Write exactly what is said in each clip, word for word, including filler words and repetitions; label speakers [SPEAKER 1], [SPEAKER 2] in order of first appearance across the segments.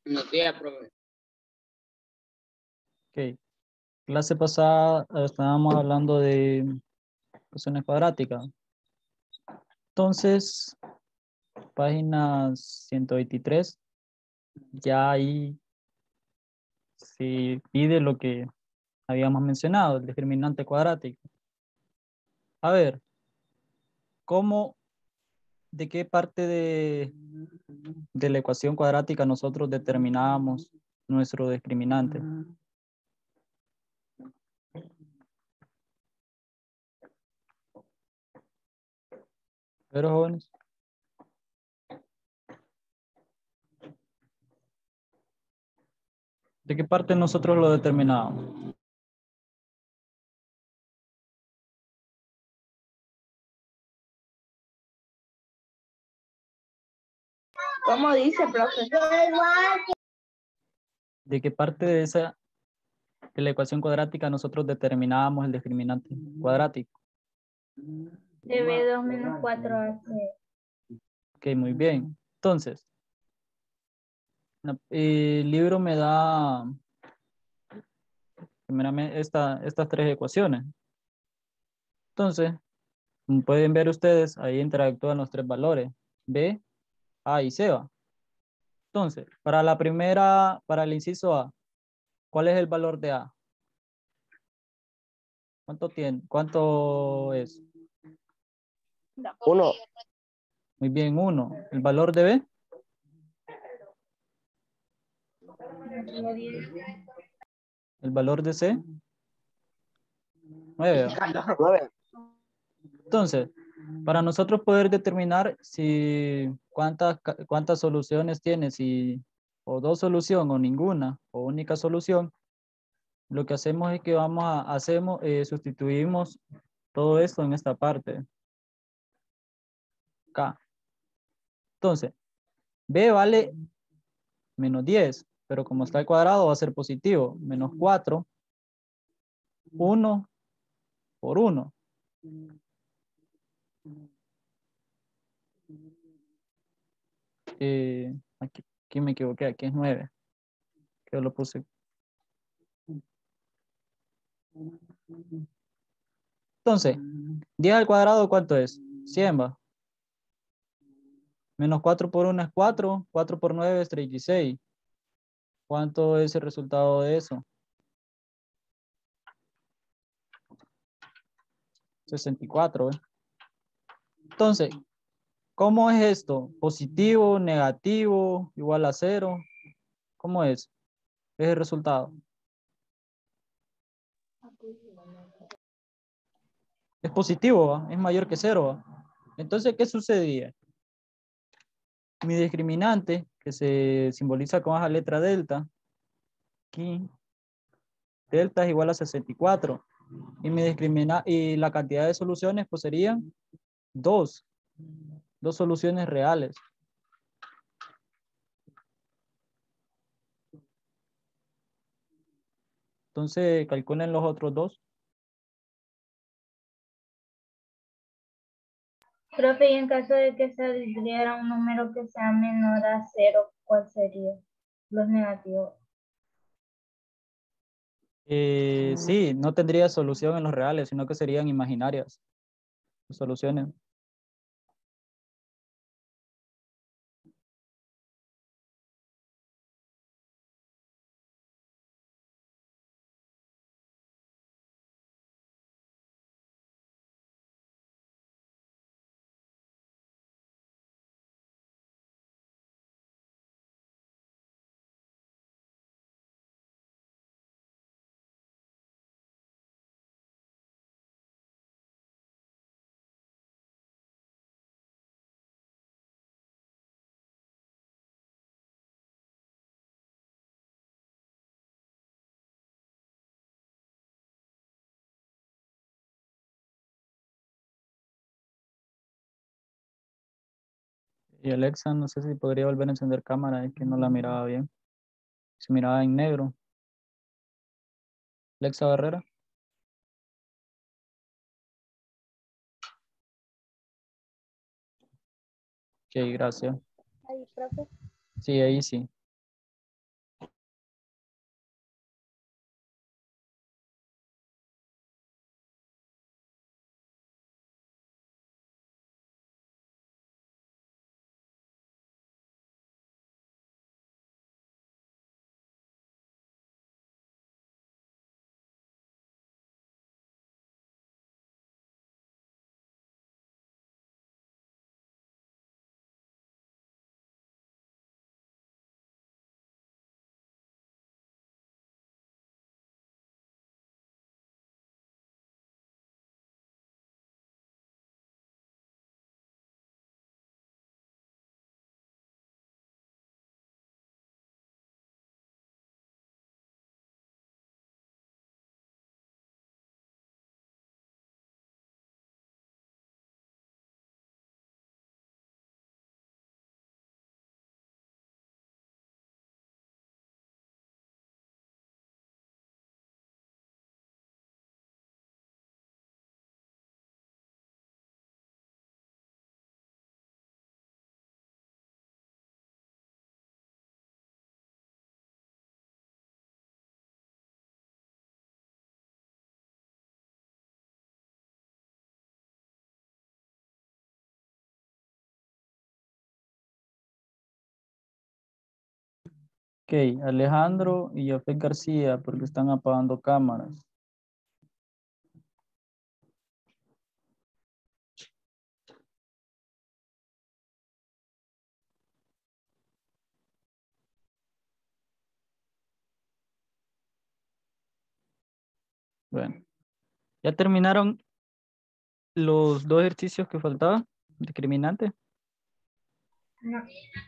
[SPEAKER 1] Buenos días, profe.
[SPEAKER 2] Ok. Clase pasada eh, estábamos hablando de ecuaciones cuadráticas. Entonces, página ciento veintitrés, ya ahí se pide lo que habíamos mencionado, el discriminante cuadrático. A ver, ¿cómo, de qué parte de, de la ecuación cuadrática nosotros determinamos nuestro discriminante? Pero jóvenes, ¿de qué parte nosotros lo determinamos?
[SPEAKER 3] ¿Cómo dice, profesor?
[SPEAKER 2] ¿De qué parte de esa de la ecuación cuadrática nosotros determinábamos el discriminante cuadrático?
[SPEAKER 3] De B dos menos cuatro A C.
[SPEAKER 2] Ok, muy bien. Entonces, la- el libro me da primeramente esta, estas tres ecuaciones. Entonces, como pueden ver ustedes, ahí interactúan los tres valores, B, A y C. ¿Va? Entonces, para la primera, para el inciso A, ¿cuál es el valor de A? ¿Cuánto tiene? ¿Cuánto es?
[SPEAKER 4] Uno.
[SPEAKER 2] Muy bien, uno. ¿El valor de B? ¿El valor de C? nueve.
[SPEAKER 4] Nueve.
[SPEAKER 2] Entonces, para nosotros poder determinar si cuántas, ca- cuántas soluciones tiene, si o dos soluciones o ninguna o única solución, lo que hacemos es que vamos a hacemos eh, sustituimos todo esto en esta parte K. Entonces, B vale menos diez, pero como está al cuadrado va a ser positivo, menos cuatro, uno por uno. Eh, aquí, aquí me equivoqué, aquí es nueve, que yo lo puse. Entonces, diez al cuadrado, ¿cuánto es? cien, va. Menos cuatro por uno es cuatro, cuatro por nueve es treinta y seis. ¿Cuánto es el resultado de eso? sesenta y cuatro, ¿eh? Entonces, ¿cómo es esto? ¿Positivo, negativo, igual a cero? ¿Cómo es? Es el resultado. Es positivo, ¿va? Es mayor que cero, ¿va? Entonces, ¿qué sucedía? Mi discriminante, que se simboliza con esa letra delta, aquí, delta es igual a sesenta y cuatro. Y mi discrimina y la cantidad de soluciones pues serían dos, dos soluciones reales. Entonces, calculen los otros dos.
[SPEAKER 3] Profe, y en caso de que saliera un número que sea menor a cero, ¿cuál sería? Los negativos.
[SPEAKER 2] Eh, sí, no tendría solución en los reales, sino que serían imaginarias las soluciones. Y Alexa, no sé si podría volver a encender cámara, es que no la miraba bien. Se miraba en negro. Alexa Barrera. Ok, gracias.
[SPEAKER 5] Ahí, profe.
[SPEAKER 2] Sí, ahí sí. Ok, Alejandro y Jafet García, porque están apagando cámaras. Bueno, ¿ya terminaron los dos ejercicios que faltaban? Discriminante.
[SPEAKER 3] No.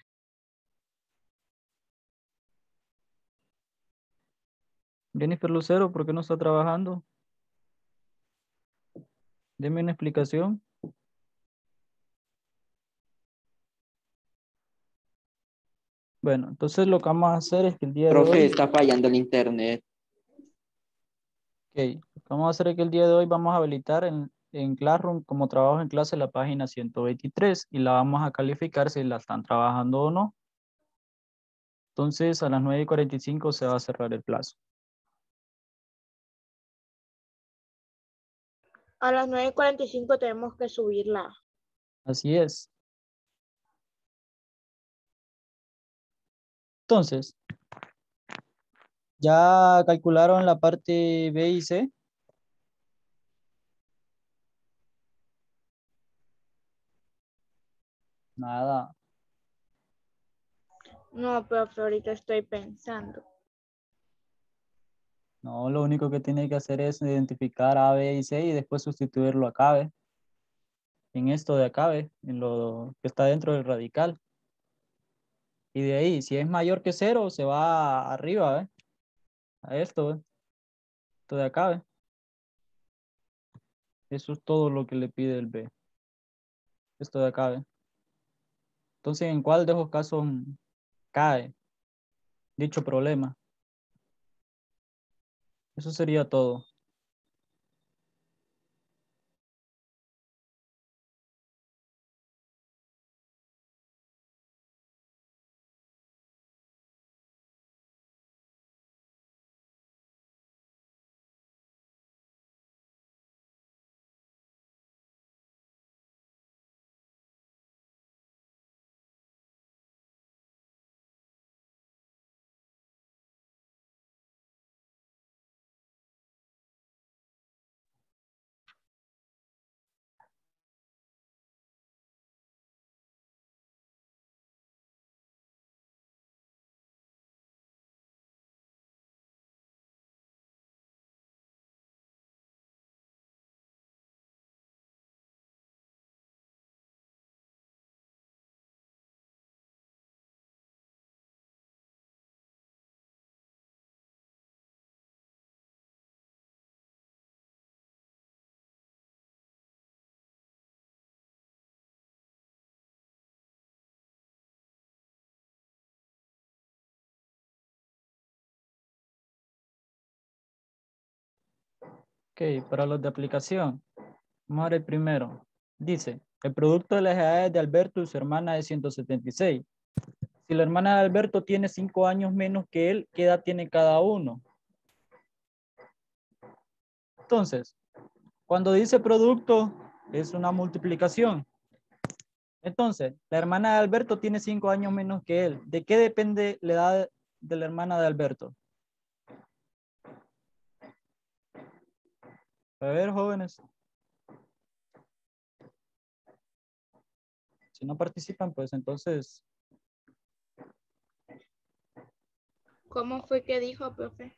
[SPEAKER 2] Jennifer Lucero, ¿por qué no está trabajando? Deme una explicación. Bueno, entonces lo que vamos a hacer es que el día de
[SPEAKER 1] Profe,
[SPEAKER 2] hoy,
[SPEAKER 1] está fallando el internet.
[SPEAKER 2] ok, lo que vamos a hacer es que el día de hoy vamos a habilitar en, en Classroom como trabajo en clase la página ciento veintitrés y la vamos a calificar si la están trabajando o no. Entonces a las nueve y cuarenta y cinco se va a cerrar el plazo.
[SPEAKER 4] A las nueve y cuarenta y cinco tenemos que subirla.
[SPEAKER 2] Así es. Entonces, ¿ya calcularon la parte B y C? Nada.
[SPEAKER 4] No, profe, ahorita estoy pensando.
[SPEAKER 2] No, lo único que tiene que hacer es identificar A, B y C y después sustituirlo a cabe. En esto de acabe, en lo que está dentro del radical. Y de ahí, si es mayor que cero, se va arriba, ¿eh? A esto, ¿eh? Esto de acabe. Eso es todo lo que le pide el B. Esto de acabe. Entonces, ¿en cuál de esos casos cae dicho problema? Eso sería todo. Ok, para los de aplicación. Vamos a ver el primero. Dice, el producto de las edades de Alberto y su hermana es ciento setenta y seis. Si la hermana de Alberto tiene cinco años menos que él, ¿qué edad tiene cada uno? Entonces, cuando dice producto, es una multiplicación. Entonces, la hermana de Alberto tiene cinco años menos que él. ¿De qué depende la edad de la hermana de Alberto? A ver, jóvenes. Si no participan, pues entonces,
[SPEAKER 4] ¿Cómo fue que dijo, profe?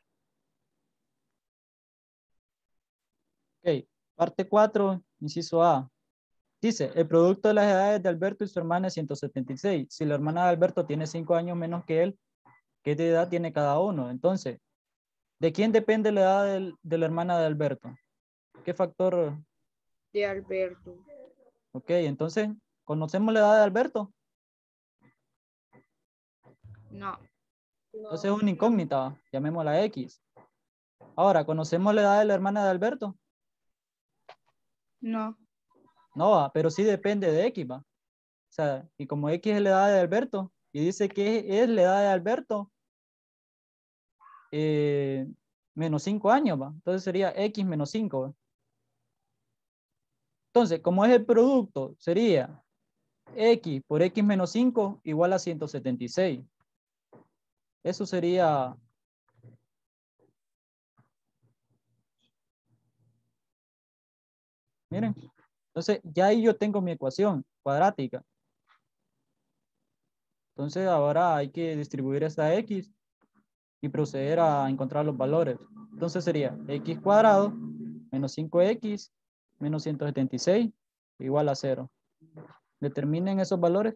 [SPEAKER 2] ok. Parte cuatro, inciso A. Dice, el producto de las edades de Alberto y su hermana es ciento setenta y seis. Si la hermana de Alberto tiene cinco años menos que él, ¿qué edad tiene cada uno? Entonces, ¿de quién depende la edad del- de la hermana de Alberto? ¿Qué factor?
[SPEAKER 4] De Alberto.
[SPEAKER 2] Ok, entonces, ¿conocemos la edad de Alberto?
[SPEAKER 4] No.
[SPEAKER 2] Entonces es una incógnita, llamémosla X. Ahora, ¿conocemos la edad de la hermana de Alberto?
[SPEAKER 4] No.
[SPEAKER 2] No, va, pero sí depende de X, va. O sea, y como X es la edad de Alberto, y dice que es la edad de Alberto, eh, menos cinco años, va. Entonces sería X menos cinco, va. Entonces, como es el producto, sería X por X menos cinco igual a ciento setenta y seis. Eso sería... Miren, entonces ya ahí yo tengo mi ecuación cuadrática. Entonces ahora hay que distribuir esta X y proceder a encontrar los valores. Entonces sería X cuadrado menos cinco X menos ciento setenta y seis igual a cero. Determinen esos valores.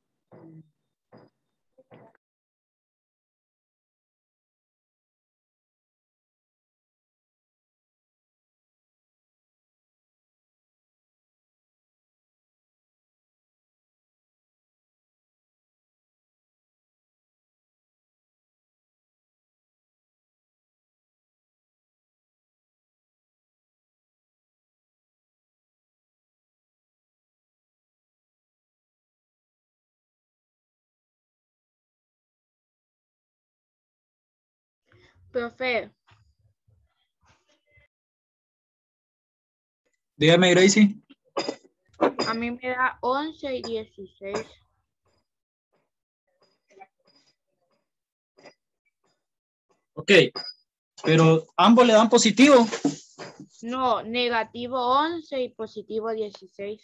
[SPEAKER 4] Profe,
[SPEAKER 2] Dígame, Gracie.
[SPEAKER 4] a mí me da once y dieciséis.
[SPEAKER 2] Ok, pero ambos le dan positivo.
[SPEAKER 4] No, negativo once y positivo dieciséis.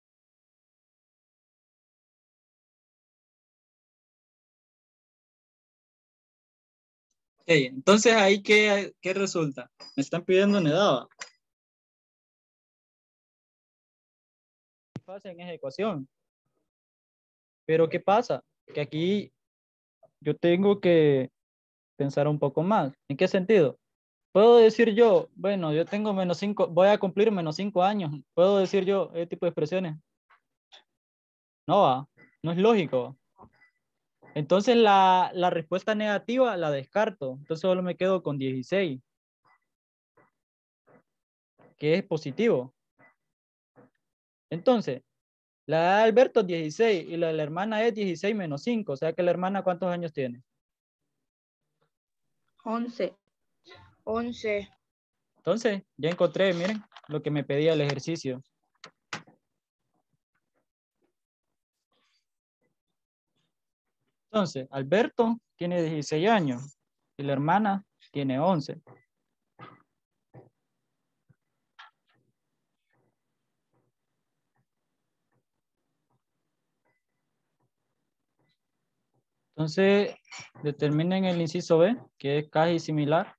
[SPEAKER 2] Ok, entonces ahí ¿qué, qué resulta? Me están pidiendo Nedaba. Fácil en esa ecuación. Pero ¿qué pasa? Que aquí yo tengo que pensar un poco más. ¿En qué sentido? Puedo decir yo, bueno, yo tengo menos cinco, voy a cumplir menos cinco años. Puedo decir yo ese tipo de expresiones. No va, no es lógico. Entonces la, la respuesta negativa la descarto. Entonces solo me quedo con dieciséis, que es positivo. Entonces, la edad de Alberto es dieciséis y la de la hermana es dieciséis menos cinco. O sea que la hermana, ¿cuántos años tiene?
[SPEAKER 4] once. once.
[SPEAKER 2] Entonces, ya encontré, miren, lo que me pedía el ejercicio. Entonces, Alberto tiene dieciséis años y la hermana tiene once. Entonces, determinen el inciso B, que es casi similar.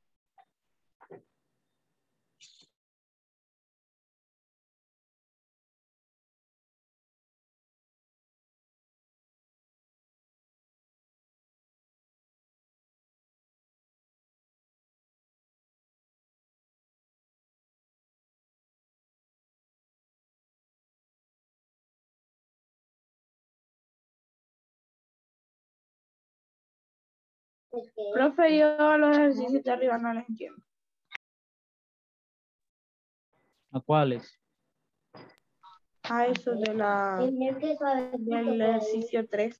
[SPEAKER 4] Profe, yo los ejercicios de arriba no los entiendo.
[SPEAKER 2] ¿A cuáles?
[SPEAKER 4] A eso de la, del ejercicio tres.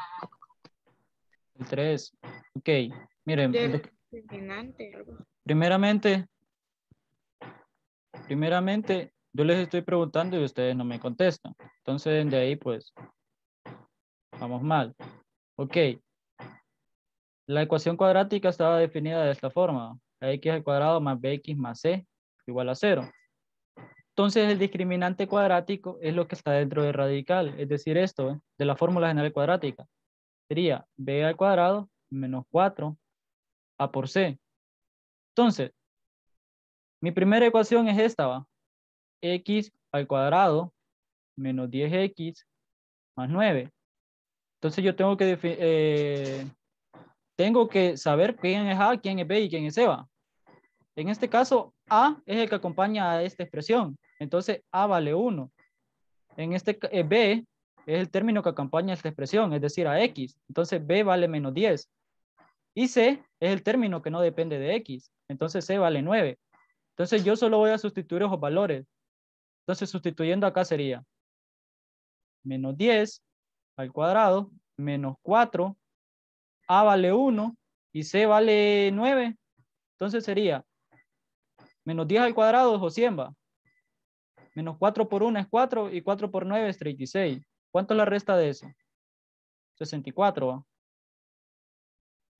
[SPEAKER 2] El tres. Ok, miren,
[SPEAKER 4] Del
[SPEAKER 2] de-
[SPEAKER 4] discriminante, algo.
[SPEAKER 2] primeramente, primeramente, yo les estoy preguntando y ustedes no me contestan. Entonces, de ahí, pues, vamos mal. Ok, la ecuación cuadrática estaba definida de esta forma. X al cuadrado más bx más c igual a cero. Entonces, el discriminante cuadrático es lo que está dentro del radical, es decir, esto, ¿eh? De la fórmula general cuadrática. Sería b al cuadrado menos cuatro a por c. Entonces, mi primera ecuación es esta, ¿va? X al cuadrado menos diez equis más nueve. Entonces, yo tengo que, eh, tengo que saber quién es A, quién es B y quién es C, ¿va? En este caso, A es el que acompaña a esta expresión. Entonces, A vale uno. En este eh, B es el término que acompaña a esta expresión, es decir, a X. Entonces, B vale menos diez. Y C es el término que no depende de X. Entonces, C vale nueve. Entonces, yo solo voy a sustituir esos valores. Entonces, sustituyendo acá sería menos diez al cuadrado menos cuatro. A vale uno y C vale nueve. Entonces, sería menos diez al cuadrado es cien, va. Menos cuatro por uno es cuatro y cuatro por nueve es treinta y seis. ¿Cuánto es la resta de eso? sesenta y cuatro, ¿va?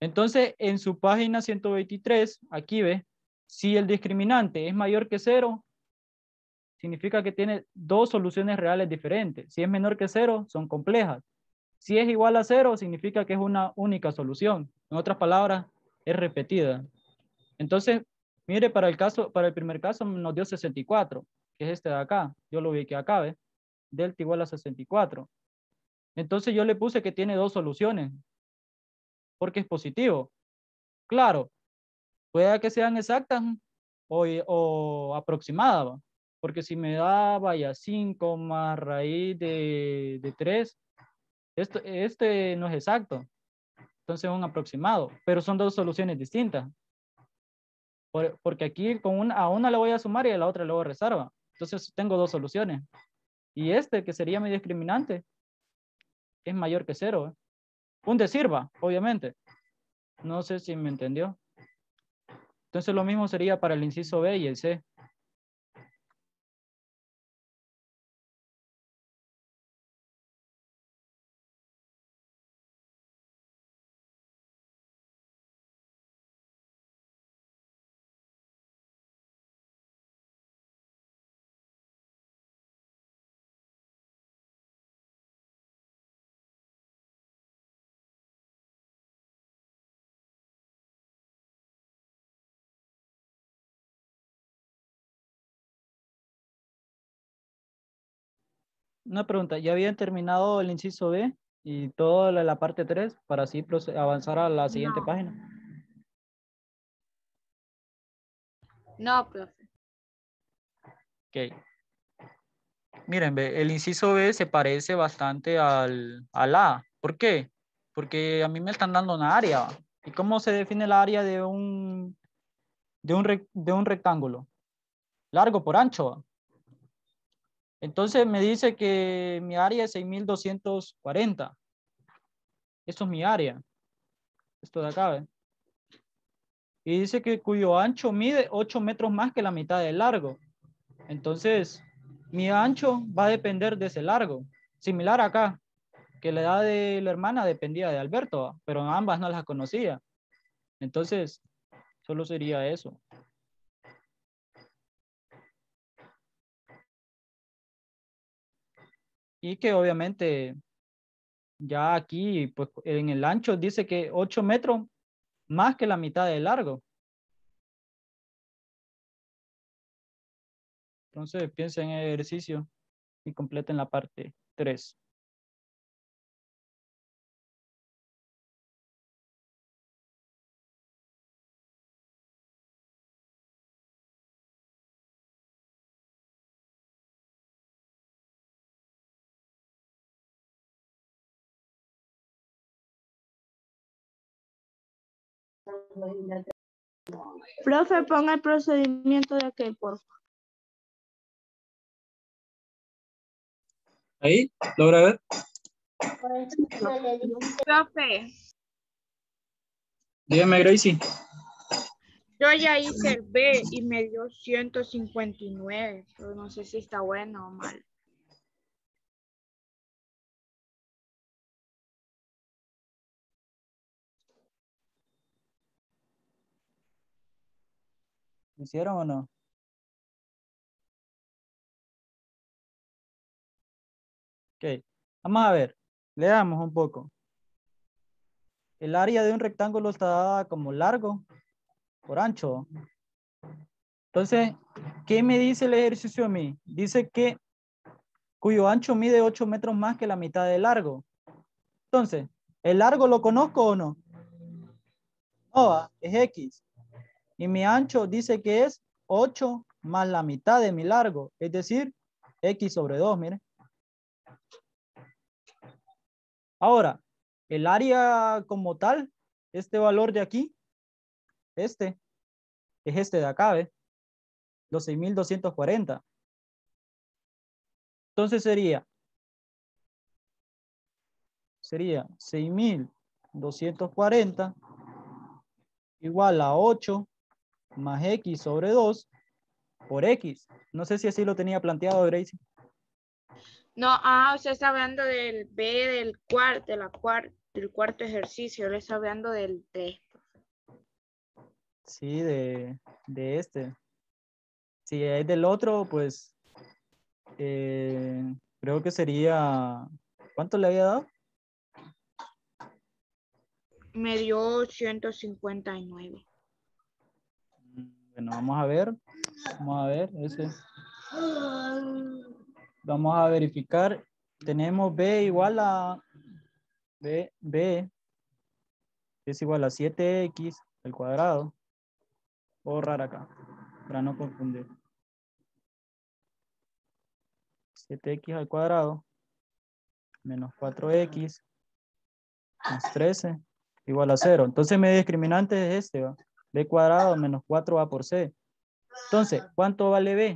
[SPEAKER 2] Entonces, en su página ciento veintitrés, aquí ve, si el discriminante es mayor que cero, significa que tiene dos soluciones reales diferentes. Si es menor que cero, son complejas. Si es igual a cero, significa que es una única solución. En otras palabras, es repetida. Entonces, mire, para el caso, para el primer caso nos dio sesenta y cuatro, que es este de acá. Yo lo ubiqué acá, ¿ve? Delta igual a sesenta y cuatro. Entonces yo le puse que tiene dos soluciones, porque es positivo. Claro, puede que sean exactas o, o aproximadas, ¿va? Porque si me da, vaya, cinco más raíz de, de tres, esto, este no es exacto. Entonces es un aproximado, pero son dos soluciones distintas. Por, porque aquí con una, a una le voy a sumar y a la otra le voy a restar, ¿va? Entonces tengo dos soluciones. Y este, que sería mi discriminante, es mayor que cero, ¿eh? Un decir, va, obviamente. No sé si me entendió. Entonces lo mismo sería para el inciso B y el C. Una pregunta, ¿ya habían terminado el inciso B y toda la, la parte tres para así proce- avanzar a la siguiente
[SPEAKER 4] No.
[SPEAKER 2] página?
[SPEAKER 4] No, profe.
[SPEAKER 2] Ok. Miren, ve, el inciso B se parece bastante al, al A. ¿Por qué? Porque a mí me están dando una área. ¿Y cómo se define la área de un, de un, rec- de un rectángulo? Largo por ancho. Entonces me dice que mi área es seis mil doscientos cuarenta. Esto es mi área. Esto de acá, ¿ve? Y dice que cuyo ancho mide ocho metros más que la mitad del largo. Entonces, mi ancho va a depender de ese largo. Similar acá, que la edad de la hermana dependía de Alberto, pero ambas no las conocía. Entonces, solo sería eso. Y que obviamente ya aquí, pues en el ancho dice que ocho metros más que la mitad del largo. Entonces, piensen en el ejercicio y completen la parte tres.
[SPEAKER 4] Profe, ponga el procedimiento de aquel, por favor.
[SPEAKER 2] Ahí, logra ver.
[SPEAKER 4] Profe,
[SPEAKER 2] Dígame, Gracie.
[SPEAKER 4] yo ya hice el B y me dio ciento cincuenta y nueve, pero no sé si está bueno o mal.
[SPEAKER 2] ¿Lo hicieron o no? Ok. Vamos a ver. Leamos un poco. El área de un rectángulo está dada como largo por ancho. Entonces, ¿qué me dice el ejercicio a mí? Dice que cuyo ancho mide ocho metros más que la mitad de largo. Entonces, ¿el largo lo conozco o no? No, va, es X. Y mi ancho dice que es ocho más la mitad de mi largo. Es decir, X sobre dos, miren. Ahora, el área como tal, este valor de aquí, este, es este de acá, ¿ves? Los seis mil doscientos cuarenta. Entonces sería, sería seis mil doscientos cuarenta igual a ocho más X sobre dos por X. No sé si así lo tenía planteado, Gracie.
[SPEAKER 4] No, ah, usted está hablando del B del cuarto, de la cuarta. El cuarto ejercicio, le está hablando del tres.
[SPEAKER 2] Sí, de, de este. Si es del otro, pues eh, creo que sería, ¿cuánto le había dado?
[SPEAKER 4] Me dio ciento cincuenta y nueve.
[SPEAKER 2] Bueno, vamos a ver, vamos a ver, ese. Vamos a verificar, tenemos B igual a, B, B es igual a siete X al cuadrado. Voy a borrar acá, para no confundir. siete X al cuadrado menos cuatro X más trece igual a cero. Entonces mi discriminante es este, ¿va? B cuadrado menos cuatro A por C. Entonces, ¿cuánto vale B?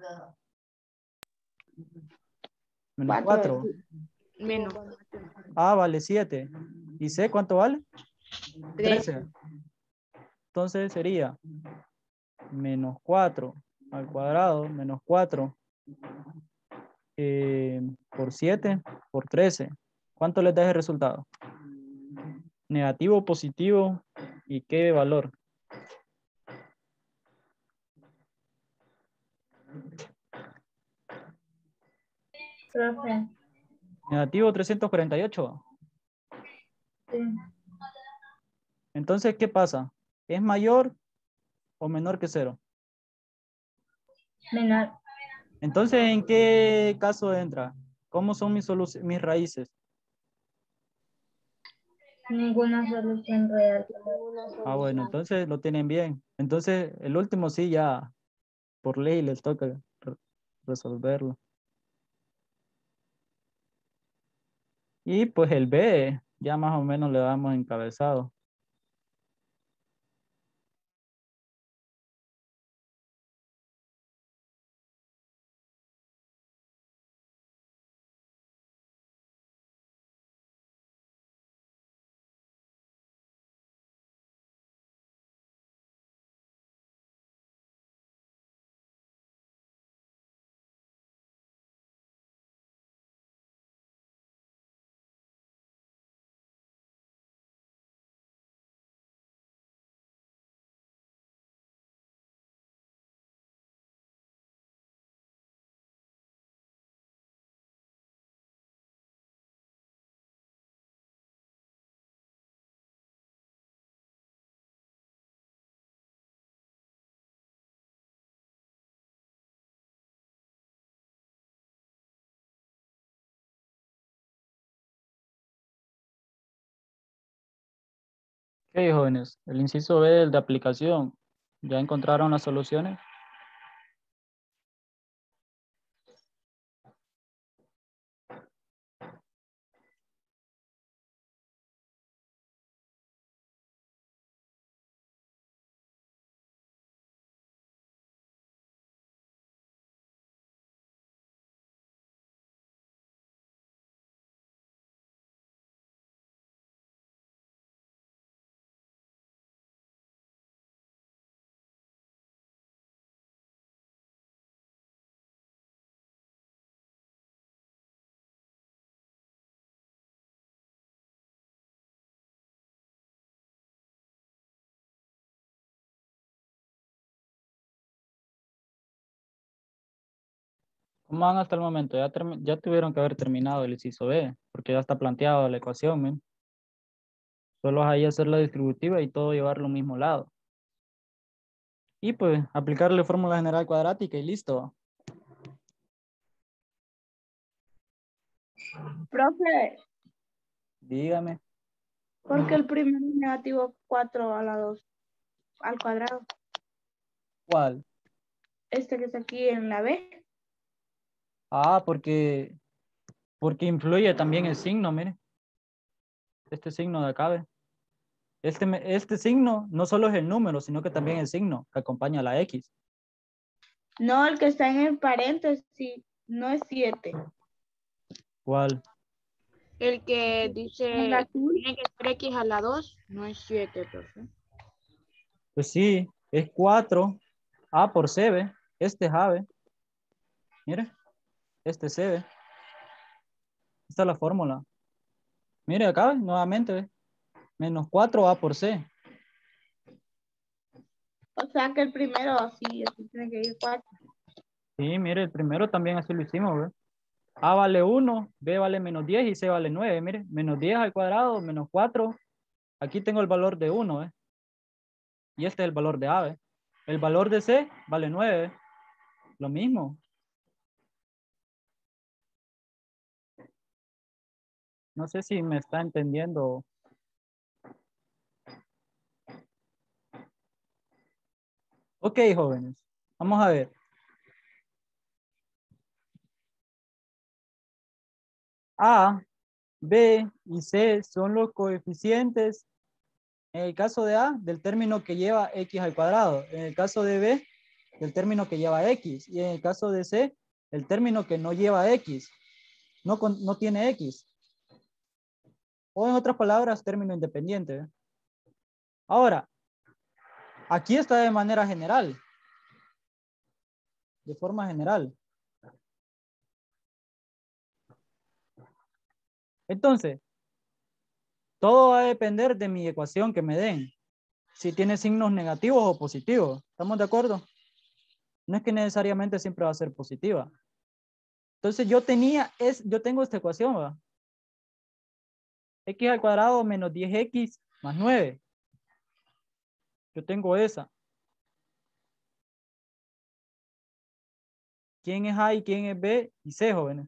[SPEAKER 2] Menos cuatro.
[SPEAKER 4] Menos
[SPEAKER 2] A vale siete. ¿Y C cuánto vale?
[SPEAKER 4] tres.
[SPEAKER 2] trece. Entonces sería menos cuatro al cuadrado menos cuatro eh, por siete por trece. ¿Cuánto les da ese resultado? Negativo, positivo y qué valor.
[SPEAKER 3] Profe,
[SPEAKER 2] Negativo trescientos cuarenta y ocho.
[SPEAKER 3] sí,
[SPEAKER 2] Entonces, ¿qué pasa? ¿Es mayor o menor que cero?
[SPEAKER 3] menor,
[SPEAKER 2] Entonces, ¿en qué caso entra? ¿Cómo son mis, solu- mis raíces?
[SPEAKER 3] ninguna solución real.
[SPEAKER 2] Ah, bueno, entonces lo tienen bien. Entonces, el último sí ya por ley les toca re- resolverlo. Y pues el B ya más o menos le damos encabezado. Ok, jóvenes, el inciso B, el de aplicación. ¿Ya encontraron las soluciones? ¿Cómo van hasta el momento? Ya, termi- ya tuvieron que haber terminado el inciso B, porque ya está planteado la ecuación, ¿men? Solo es ahí hacer la distributiva y todo llevarlo al mismo lado. Y pues aplicarle fórmula general cuadrática y listo.
[SPEAKER 1] Profe,
[SPEAKER 2] Dígame.
[SPEAKER 1] porque el primero es negativo cuatro a la dos al cuadrado.
[SPEAKER 2] ¿Cuál?
[SPEAKER 1] Este que está aquí en la B.
[SPEAKER 2] Ah, porque, porque influye también el signo, mire. Este signo de acá, ¿ve? Este, me- este signo no solo es el número, sino que también el signo que acompaña a la X.
[SPEAKER 1] No, el que está en el paréntesis no es siete.
[SPEAKER 2] ¿Cuál?
[SPEAKER 4] El que
[SPEAKER 1] El
[SPEAKER 4] dice
[SPEAKER 1] azul.
[SPEAKER 4] tiene que ser X a la dos, no es siete, profe.
[SPEAKER 2] Pues sí, es cuatro A por C, ¿ve? Este es A, ¿ve? Mire, este es C, ¿ve? Esta es la fórmula. Mire acá, nuevamente, ¿ve? Menos cuatro A por C.
[SPEAKER 1] O sea que el primero así, así tiene que ir cuatro.
[SPEAKER 2] Sí, mire, el primero también así lo hicimos, ¿ve? A vale uno, B vale menos diez y C vale nueve. Mire, menos diez al cuadrado, menos cuatro. Aquí tengo el valor de uno, ¿eh? Y este es el valor de A, ¿ve? El valor de C vale nueve. ¿Ve? Lo mismo. No sé si me está entendiendo. Ok, jóvenes. Vamos a ver. A, B y C son los coeficientes, en el caso de A, del término que lleva X al cuadrado. En el caso de B, del término que lleva X. Y en el caso de C, el término que no lleva X. No, con- no tiene X. O en otras palabras, término independiente. ¿eh? Ahora, aquí está de manera general. De forma general. Entonces, todo va a depender de mi ecuación que me den. Si tiene signos negativos o positivos. ¿Estamos de acuerdo? No es que necesariamente siempre va a ser positiva. Entonces yo tenía, es, yo tengo esta ecuación, ¿va? X al cuadrado menos diez X más nueve. Yo tengo esa. ¿Quién es A y quién es B y C, jóvenes?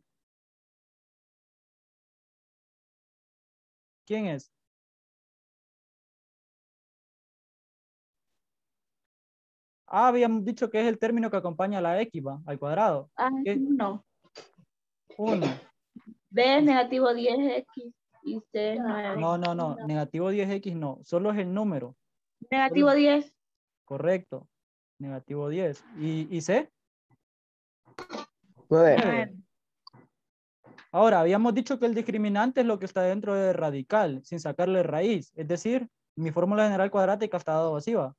[SPEAKER 2] ¿Quién es? Ah, habíamos dicho que es el término que acompaña a la X, ¿va? Al cuadrado.
[SPEAKER 1] Ah,
[SPEAKER 2] ¿Qué?
[SPEAKER 1] uno.
[SPEAKER 2] uno.
[SPEAKER 1] B es negativo diez X y C es nueve.
[SPEAKER 2] No, no, no. Negativo diez X no. Solo es el número.
[SPEAKER 1] Negativo diez.
[SPEAKER 2] Correcto. Negativo diez. ¿Y, y C?
[SPEAKER 5] nueve.
[SPEAKER 2] nueve. Ahora, habíamos dicho que el discriminante es lo que está dentro del radical, sin sacarle raíz. Es decir, mi fórmula general cuadrática está dado así, va.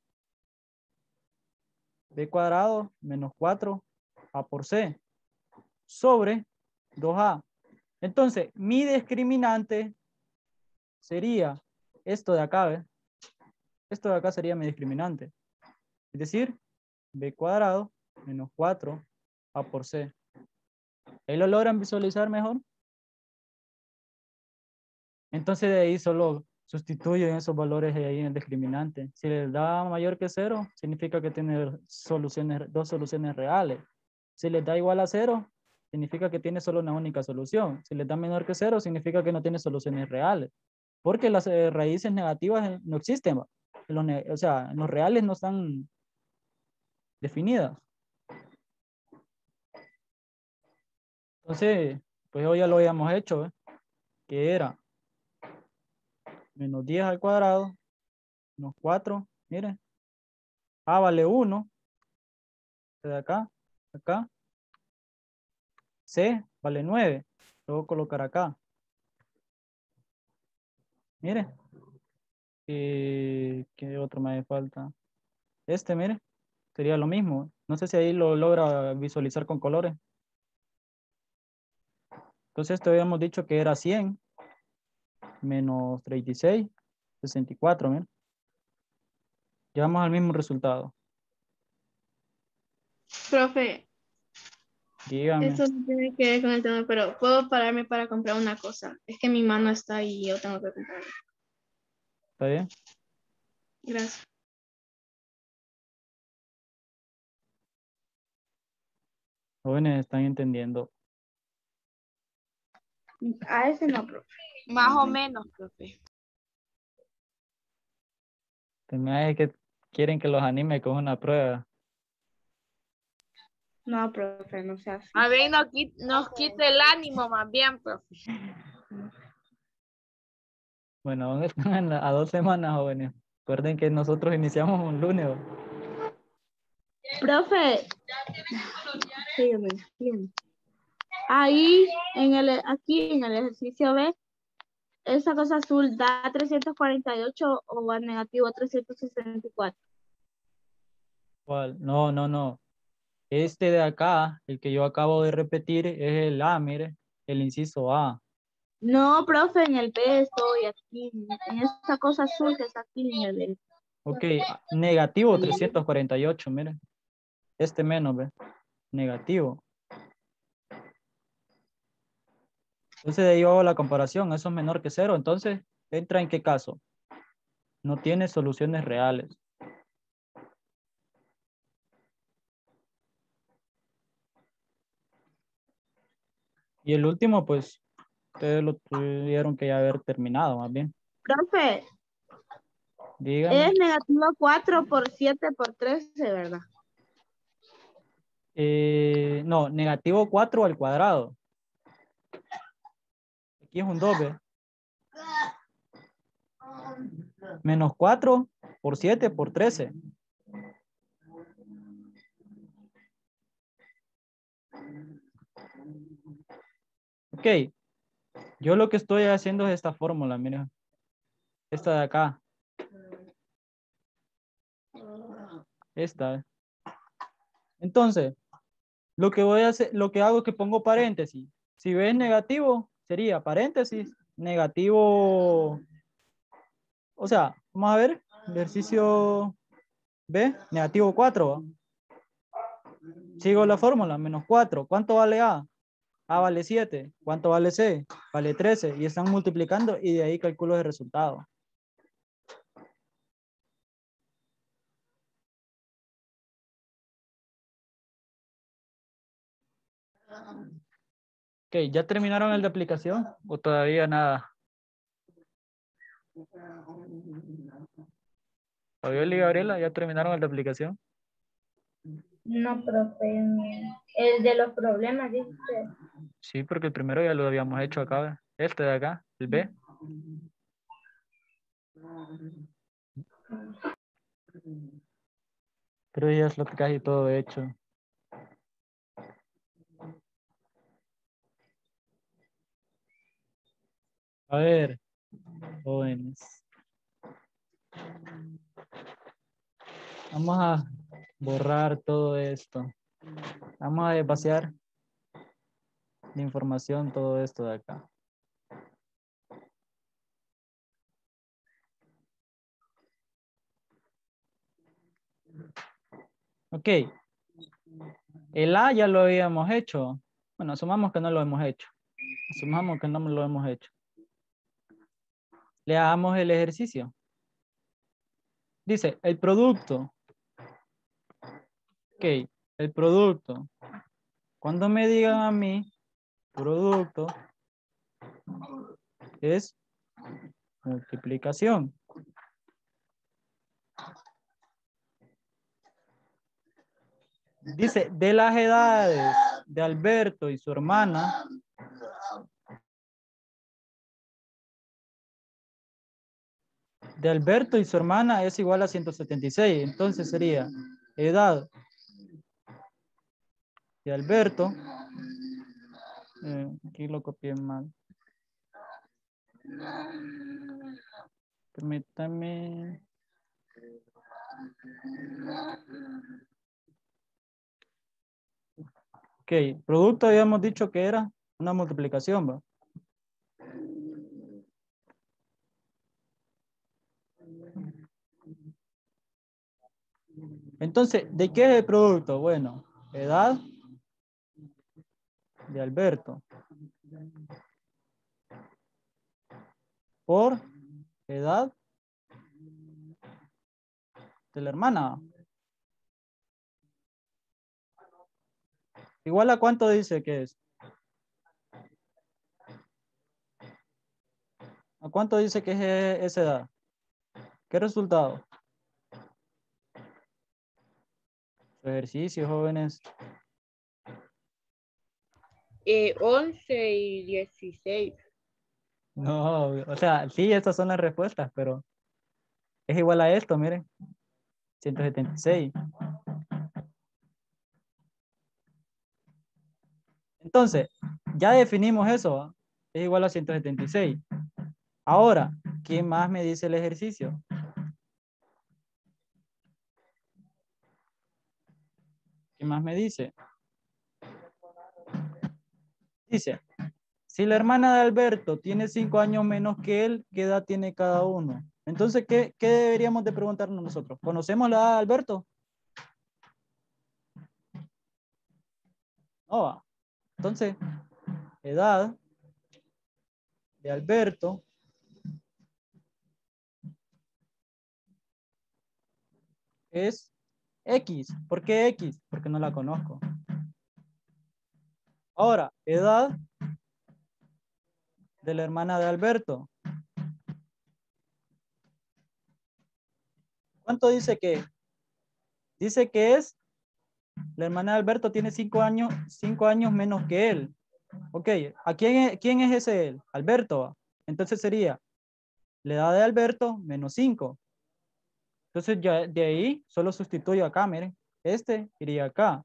[SPEAKER 2] B cuadrado menos cuatro A por C sobre dos A. Entonces, mi discriminante sería esto de acá, ¿ves? Esto de acá sería mi discriminante. Es decir, B cuadrado menos cuatro A por C. ¿Ahí lo logran visualizar mejor? Entonces de ahí solo sustituyen esos valores ahí en el discriminante. Si les da mayor que cero, significa que tiene soluciones, dos soluciones reales. Si les da igual a cero, significa que tiene solo una única solución. Si les da menor que cero, significa que no tiene soluciones reales. Porque las eh, raíces negativas eh, no existen. ¿va? Los ne- o sea, los reales no están definidas. Entonces, pues hoy ya lo habíamos hecho, ¿eh? Que era menos diez al cuadrado, menos cuatro, miren. A vale uno, de acá, acá. C vale nueve, lo voy a colocar acá. Mire. Y ¿qué otro me hace falta? Este, mire, sería lo mismo. No sé si ahí lo logra visualizar con colores. Entonces esto habíamos dicho que era cien menos treinta y seis, sesenta y cuatro, mire. Llegamos al mismo resultado.
[SPEAKER 6] Profe,
[SPEAKER 2] Dígame.
[SPEAKER 6] esto no tiene que ver con el tema, pero puedo pararme para comprar una cosa. Es que mi mano está ahí y yo tengo que comprarla.
[SPEAKER 2] ¿Está bien?
[SPEAKER 6] Gracias.
[SPEAKER 2] Jóvenes, están entendiendo.
[SPEAKER 1] A ese no, profe.
[SPEAKER 4] Más o menos, profe.
[SPEAKER 2] Se me hace que quieren que los anime con una prueba.
[SPEAKER 1] No, profe, no sea así.
[SPEAKER 4] A ver, nos quita, nos quita el ánimo más bien, profe.
[SPEAKER 2] Bueno, aún están a dos semanas, jóvenes. Recuerden que nosotros iniciamos un lunes. ¿o?
[SPEAKER 1] Profe, sígueme, sígueme. Ahí, en el, aquí en el ejercicio B, esa cosa azul da trescientos cuarenta y ocho o va negativo trescientos sesenta y cuatro.
[SPEAKER 2] ¿Cuál? No, no, no. Este de acá, el que yo acabo de repetir, es el A, mire, el inciso A.
[SPEAKER 1] No, profe, en el B estoy aquí, en esta cosa azul que está aquí en el B.
[SPEAKER 2] Ok, negativo trescientos cuarenta y ocho, miren. Este menos, ¿ve? Negativo. Entonces de ahí hago la comparación, eso es menor que cero, entonces entra en qué caso. No tiene soluciones reales. Y el último, pues, ustedes lo tuvieron que ya haber terminado, más bien.
[SPEAKER 1] Profe,
[SPEAKER 2] Dígame.
[SPEAKER 1] es negativo cuatro por siete por trece, ¿verdad?
[SPEAKER 2] Eh, no, negativo cuatro al cuadrado. Aquí es un dos, ¿ve? Menos cuatro por siete por trece. Ok. Yo lo que estoy haciendo es esta fórmula, miren. Esta de acá. Esta. Entonces, lo que voy a hacer, lo que hago es que pongo paréntesis. Si ves negativo, sería paréntesis, negativo. O sea, vamos a ver, ejercicio B, negativo cuatro. Sigo la fórmula, menos cuatro. ¿Cuánto vale A? A vale siete. ¿Cuánto vale C? Vale trece. Y están multiplicando y de ahí calculo el resultado. Ok, ¿ya terminaron el de aplicación o todavía nada? Fabiola y Gabriela, ¿ya terminaron el de aplicación?
[SPEAKER 3] No, profe. El de los problemas, dice.
[SPEAKER 2] Sí, porque el primero ya lo habíamos hecho acá. Este de acá, el B. Pero ya es lo que casi todo hecho. A ver, jóvenes. Vamos a borrar todo esto. Vamos a desvaciar de información todo esto de acá. Ok. El A ya lo habíamos hecho. Bueno, asumamos que no lo hemos hecho. Asumamos que no lo hemos hecho. Le hagamos el ejercicio. Dice, el producto. Ok, el producto. Cuando me digan a mí, producto es multiplicación. Dice, de las edades de Alberto y su hermana, de Alberto y su hermana es igual a ciento setenta y seis. Entonces sería edad de Alberto. Eh, aquí lo copié mal. Permítame. Ok, producto habíamos dicho que era una multiplicación, ¿va? Entonces, ¿de qué es el producto? Bueno, edad de Alberto por edad de la hermana. Igual a cuánto dice que es. ¿A cuánto dice que es e- esa edad? ¿Qué resultado? Su ejercicio, jóvenes.
[SPEAKER 4] Eh, once y dieciséis.
[SPEAKER 2] No, o sea, sí, estas son las respuestas, pero es igual a esto, miren. ciento setenta y seis. Entonces, ya definimos eso, ¿va? Es igual a ciento setenta y seis. Ahora, ¿qué más me dice el ejercicio? ¿Qué más me dice? Dice, Si la hermana de Alberto tiene cinco años menos que él, ¿qué edad tiene cada uno? Entonces, ¿qué, qué deberíamos de preguntarnos nosotros? ¿Conocemos la edad de Alberto? No va. Entonces, edad de Alberto es X. ¿Por qué X? Porque no la conozco. Ahora, edad de la hermana de Alberto. ¿Cuánto dice que? Dice que es, la hermana de Alberto tiene cinco años, cinco años menos que él. Ok, ¿a quién es, quién es ese él? Alberto. Entonces sería la edad de Alberto menos cinco. Entonces ya de ahí solo sustituyo acá, miren. Este iría acá.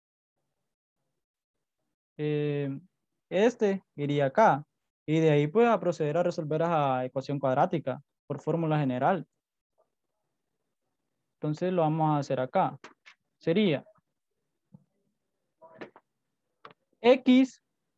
[SPEAKER 2] Eh, este iría acá. Y de ahí pues a proceder a resolver esa ecuación cuadrática por fórmula general. Entonces lo vamos a hacer acá. Sería X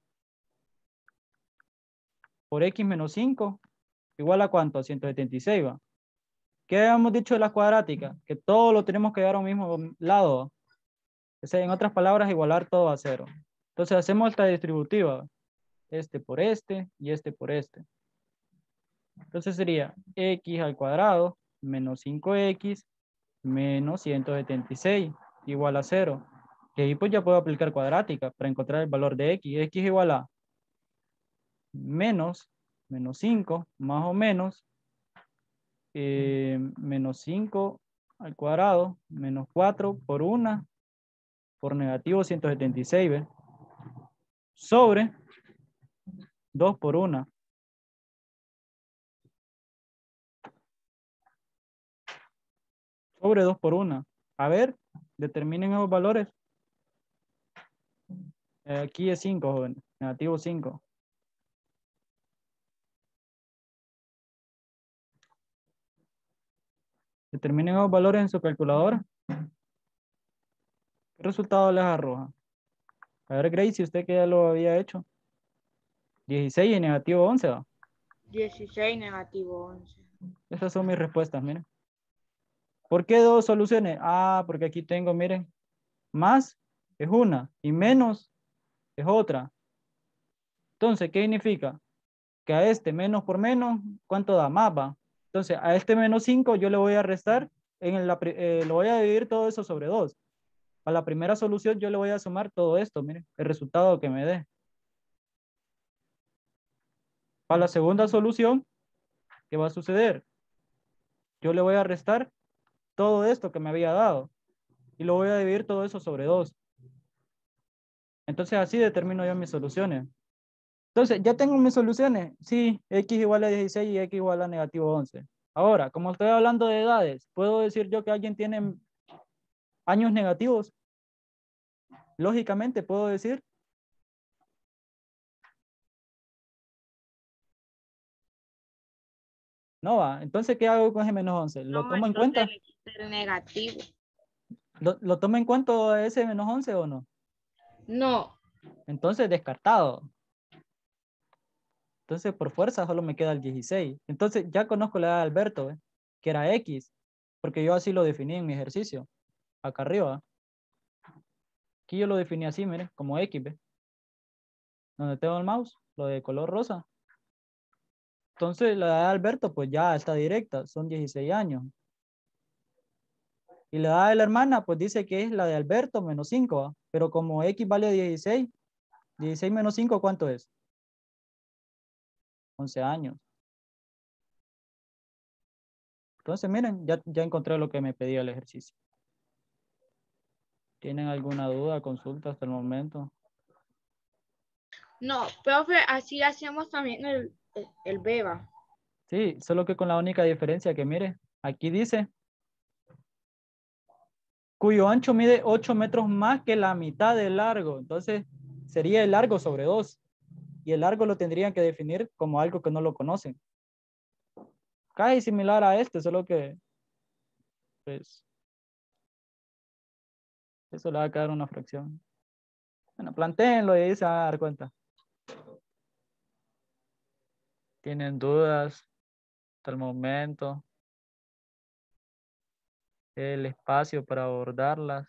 [SPEAKER 2] por X menos cinco igual a ¿cuánto? A ciento setenta y seis, ¿va? ¿Qué habíamos dicho de las cuadráticas? Que todo lo tenemos que llevar a un mismo lado. O sea, en otras palabras, igualar todo a cero. Entonces hacemos esta distributiva. Este por este y este por este. Entonces sería X al cuadrado menos cinco X menos ciento setenta y seis igual a cero. Y ahí pues ya puedo aplicar cuadrática para encontrar el valor de X. X igual a menos, menos cinco más o menos, eh, menos cinco al cuadrado, menos cuatro por una, por negativo ciento setenta y seis, ¿ve? Sobre dos por una. Sobre dos por una. A ver, determinen esos valores. Eh, aquí es cinco, jóvenes. Negativo cinco. Determinen esos valores en su calculadora. ¿Qué resultado les arroja? A ver, Gracie, usted que ya lo había hecho. dieciséis y negativo once, ¿va?
[SPEAKER 4] dieciséis negativo once.
[SPEAKER 2] Esas son mis respuestas, miren. ¿Por qué dos soluciones? Ah, porque aquí tengo, miren, más es una y menos es otra. Entonces, ¿qué significa? Que a este menos por menos, ¿cuánto da? Más va. Entonces, a este menos cinco yo le voy a restar, en la, eh, lo voy a dividir todo eso sobre dos. A la primera solución yo le voy a sumar todo esto, miren, el resultado que me dé. Para la segunda solución, ¿qué va a suceder? Yo le voy a restar todo esto que me había dado y lo voy a dividir todo eso sobre dos. Entonces así determino yo mis soluciones. Entonces, ¿ya tengo mis soluciones? Sí, X igual a dieciséis y X igual a negativo once. Ahora, como estoy hablando de edades, ¿puedo decir yo que alguien tiene años negativos? Lógicamente, ¿puedo decir? No va. Entonces, ¿qué hago con ese menos once? ¿Lo
[SPEAKER 4] No,
[SPEAKER 2] tomo en
[SPEAKER 4] entonces
[SPEAKER 2] cuenta?
[SPEAKER 4] el negativo.
[SPEAKER 2] ¿Lo, lo tomo en cuenta ese menos once o no?
[SPEAKER 4] No,
[SPEAKER 2] Entonces, descartado. Entonces, por fuerza, solo me queda el dieciséis. Entonces, ya conozco la edad de Alberto, ¿eh? Que era X, porque yo así lo definí en mi ejercicio, acá arriba. Aquí yo lo definí así, miren, como X, ¿ve? Donde tengo el mouse, lo de color rosa. Entonces, la edad de Alberto, pues ya está directa, son dieciséis años. Y la edad de la hermana, pues dice que es la de Alberto menos cinco, ¿va? Pero como X vale dieciséis, dieciséis menos cinco, ¿cuánto es? once años. Entonces, miren, ya, ya encontré lo que me pedía el ejercicio. ¿Tienen alguna duda, consulta hasta el momento?
[SPEAKER 4] no, profe, así hacemos también el, el, el beba.
[SPEAKER 2] Sí, solo que con la única diferencia que, mire, aquí dice, cuyo ancho mide ocho metros más que la mitad del largo. Entonces, sería el largo sobre dos. Y el largo lo tendrían que definir como algo que no lo conocen. Casi similar a este, solo que, pues, eso le va a quedar una fracción. Bueno, plantéenlo y ahí se van a dar cuenta. ¿Tienen dudas hasta el momento? El espacio para abordarlas.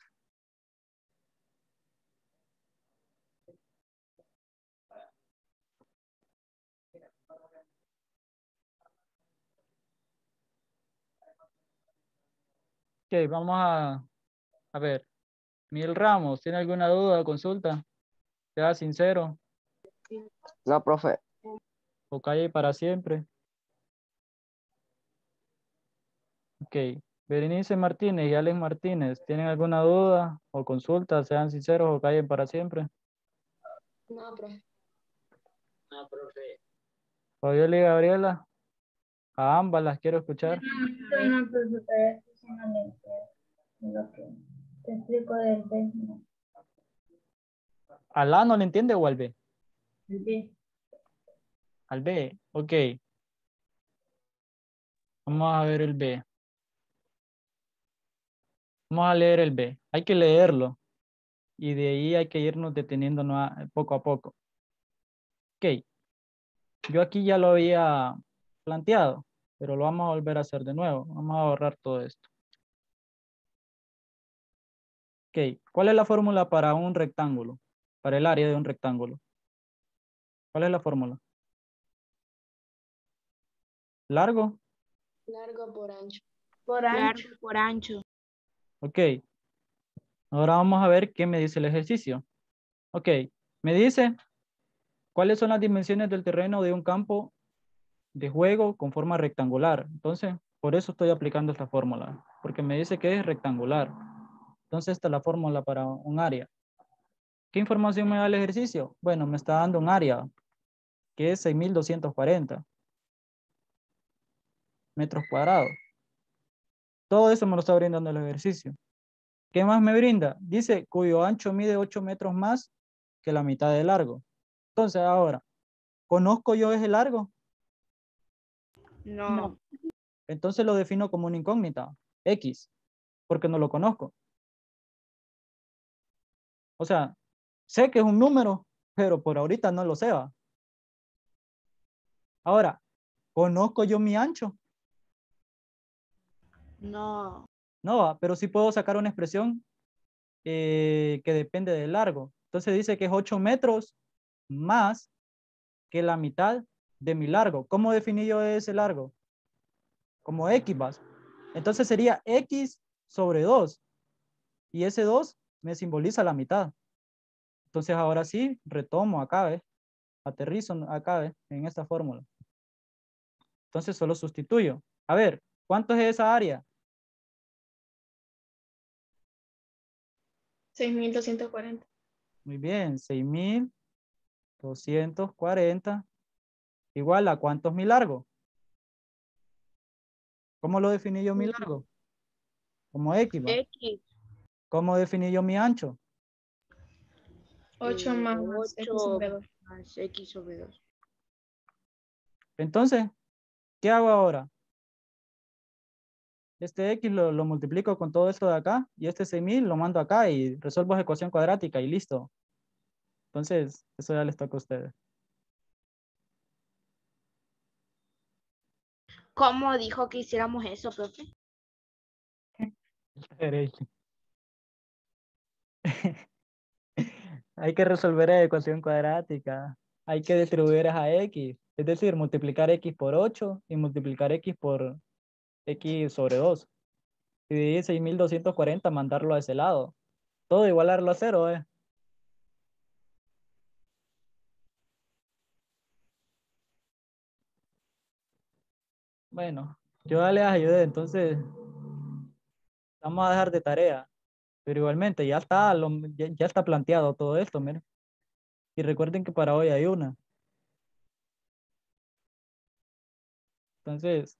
[SPEAKER 2] Ok, vamos a, a ver. Miguel Ramos, ¿tiene alguna duda o consulta? Sea sincero
[SPEAKER 5] No, profe.
[SPEAKER 2] o calle para siempre. Ok. Berenice Martínez y Alex Martínez, ¿tienen alguna duda o consulta? Sean sinceros o callen para siempre.
[SPEAKER 7] No, profe. No, profe.
[SPEAKER 2] Fabiola y Gabriela, a ambas las quiero escuchar.
[SPEAKER 3] No, profe, pero eso sí no le entiendo. Lo que te explico del B. No.
[SPEAKER 2] ¿Al A no le entiende o al B?
[SPEAKER 3] El B.
[SPEAKER 2] Al B, ok. Vamos a ver el B. Vamos a leer el B. Hay que leerlo. Y de ahí hay que irnos deteniéndonos a- poco a poco. Ok. Yo aquí ya lo había planteado, pero lo vamos a volver a hacer de nuevo. Vamos a borrar todo esto. Ok. ¿Cuál es la fórmula para un rectángulo? Para el área de un rectángulo. ¿Cuál es la fórmula? ¿Largo?
[SPEAKER 7] Largo por ancho.
[SPEAKER 3] Por ancho.
[SPEAKER 4] Largo por ancho.
[SPEAKER 2] Ok. Ahora vamos a ver qué me dice el ejercicio. Ok. Me dice cuáles son las dimensiones del terreno de un campo de juego con forma rectangular. Entonces, por eso estoy aplicando esta fórmula, porque me dice que es rectangular. Entonces, esta es la fórmula para un área. ¿Qué información me da el ejercicio? Bueno, me está dando un área, que es seis mil doscientos cuarenta metros cuadrados. Todo eso me lo está brindando el ejercicio. ¿Qué más me brinda? Dice, cuyo ancho mide ocho metros más que la mitad de largo. Entonces, ahora, ¿conozco yo ese largo?
[SPEAKER 4] No.
[SPEAKER 2] Entonces lo defino como una incógnita, X, porque no lo conozco. O sea, sé que es un número, pero por ahorita no lo sé. ¿Va? Ahora, ¿conozco yo mi ancho?
[SPEAKER 4] No.
[SPEAKER 2] No, ¿va? Pero sí puedo sacar una expresión eh, que depende del largo. Entonces dice que es ocho metros más que la mitad de mi largo. ¿Cómo definí yo ese largo? Como X más. Entonces sería X sobre dos. Y ese dos me simboliza la mitad. Entonces ahora sí, retomo acá, ¿ves? Aterrizo acá, ¿ves? En esta fórmula. Entonces solo sustituyo. A ver, ¿cuánto es esa área?
[SPEAKER 6] seis mil doscientos cuarenta.
[SPEAKER 2] Muy bien, seis mil doscientos cuarenta igual a ¿cuánto es mi largo? ¿Cómo lo definí yo mi largo? Como X, ¿va?
[SPEAKER 4] X.
[SPEAKER 2] ¿Cómo definí yo mi ancho?
[SPEAKER 6] ocho
[SPEAKER 4] eh,
[SPEAKER 6] más X
[SPEAKER 4] ocho
[SPEAKER 6] sobre dos.
[SPEAKER 4] más X sobre dos.
[SPEAKER 2] Entonces, ¿qué hago ahora? Este X lo, lo multiplico con todo esto de acá y este seis mil lo mando acá y resuelvo esa ecuación cuadrática y listo. Entonces, eso ya les toca a ustedes.
[SPEAKER 4] ¿Cómo dijo que hiciéramos eso, profe?
[SPEAKER 2] Derecho. Hay que resolver la ecuación cuadrática. Hay que distribuir a X. Es decir, multiplicar X por ocho y multiplicar X por X sobre dos. Y dividir seis mil doscientos cuarenta, mandarlo a ese lado. Todo igualarlo a cero, ¿eh? Bueno, yo ya les ayudé, entonces vamos a dejar de tarea. Pero igualmente, ya está, lo- ya, ya está planteado todo esto, miren. Y recuerden que para hoy hay una. Entonces,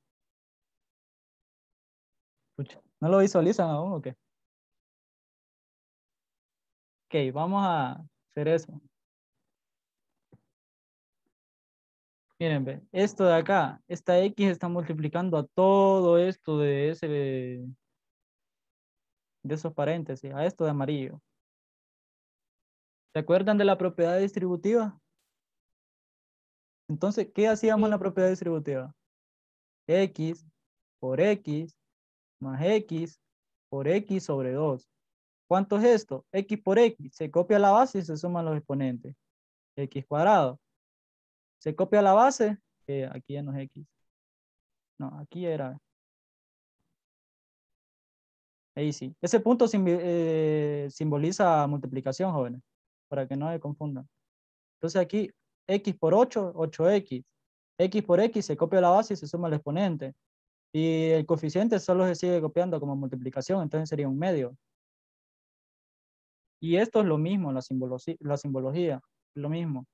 [SPEAKER 2] pucha, ¿no lo visualizan aún o qué? Ok, vamos a hacer eso. Miren, ve, esto de acá, esta X está multiplicando a todo esto de ese, de esos paréntesis, a esto de amarillo. ¿Se acuerdan de la propiedad distributiva? Entonces, ¿qué hacíamos en la
[SPEAKER 3] Sí.
[SPEAKER 2] propiedad distributiva? X por X más X por X sobre dos. ¿Cuánto es esto? X por X. Se copia la base y se suman los exponentes. X cuadrado. Se copia la base. Eh, aquí ya no es X. No, aquí era. Ahí sí. Ese punto simbi- eh, simboliza multiplicación, jóvenes. Para que no se confundan. Entonces aquí, X por ocho, ocho X. X por X se copia la base y se suma el exponente. Y el coeficiente solo se sigue copiando como multiplicación, entonces sería un medio. Y esto es lo mismo, la, simbologi- la simbología, lo mismo.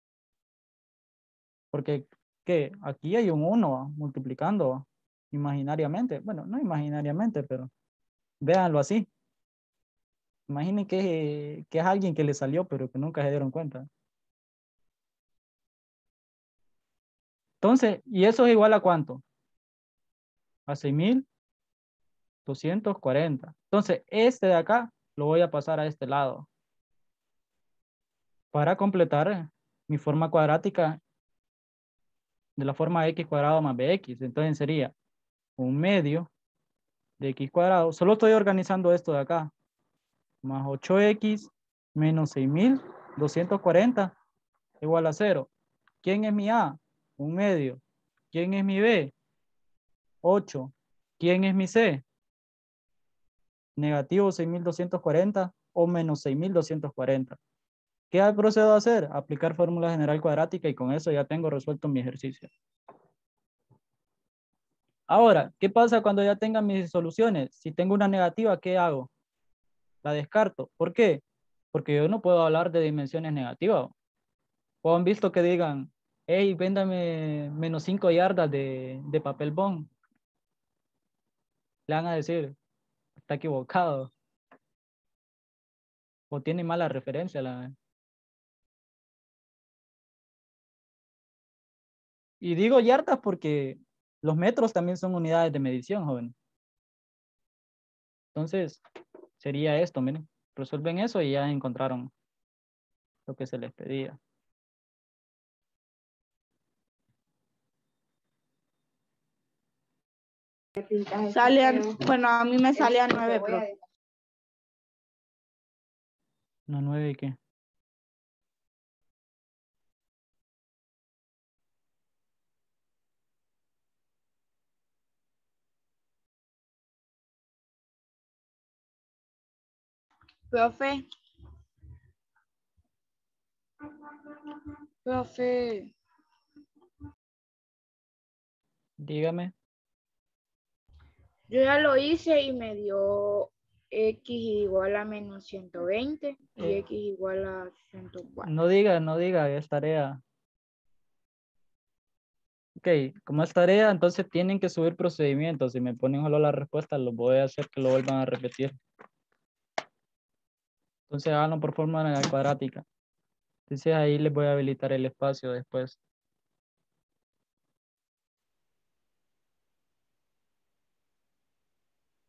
[SPEAKER 2] Porque, ¿qué? Aquí hay un uno multiplicando imaginariamente. Bueno, no imaginariamente, pero véanlo así. Imaginen que, que es alguien que le salió, pero que nunca se dieron cuenta. Entonces, ¿y eso es igual a cuánto? A seis mil doscientos cuarenta. Entonces, este de acá lo voy a pasar a este lado para completar mi forma cuadrática de la forma x cuadrado más bx. Entonces sería un medio de x cuadrado. Solo estoy organizando esto de acá. Más ocho x menos seis mil doscientos cuarenta igual a cero. ¿Quién es mi A? Un medio. ¿Quién es mi B? ocho. ¿Quién es mi C? Negativo seis mil doscientos cuarenta o menos seis mil doscientos cuarenta. ¿Qué procedo a hacer? Aplicar fórmula general cuadrática y con eso ya tengo resuelto mi ejercicio. Ahora, ¿qué pasa cuando ya tenga mis soluciones? Si tengo una negativa, ¿qué hago? La descarto. ¿Por qué? Porque yo no puedo hablar de dimensiones negativas. O han visto que digan, hey, véndame menos cinco yardas de, de papel bond. Le van a decir, está equivocado. O tiene mala referencia. La... Y digo yardas porque los metros también son unidades de medición, joven. Entonces, sería esto, miren. Resuelven eso y ya encontraron lo que se les pedía.
[SPEAKER 1] Salían, bueno, a mí me salían nueve, profe.
[SPEAKER 2] No, nueve y qué.
[SPEAKER 4] Profe. Profe.
[SPEAKER 2] Dígame.
[SPEAKER 4] Yo ya lo hice y me dio x igual a menos ciento veinte y
[SPEAKER 2] Eh,
[SPEAKER 4] x igual a ciento cuatro.
[SPEAKER 2] No diga, no diga, es tarea. Ok, como es tarea, entonces tienen que subir procedimientos. Si me ponen solo la respuesta, los voy a hacer que lo vuelvan a repetir. Entonces háganlo por fórmula cuadrática. Entonces ahí les voy a habilitar el espacio después.